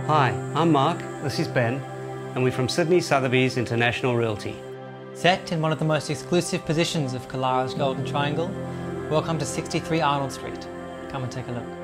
Hi, I'm Mark, this is Ben, and we're from Sydney Sotheby's International Realty. Set in one of the most exclusive positions of Killara's Golden Triangle, welcome to 63 Arnold Street. Come and take a look.